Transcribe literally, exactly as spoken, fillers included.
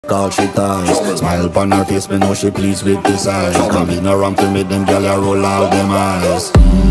All she ties, smile upon her face, me know she pleased with this eyes. Come in around to make them gyal a roll out them eyes.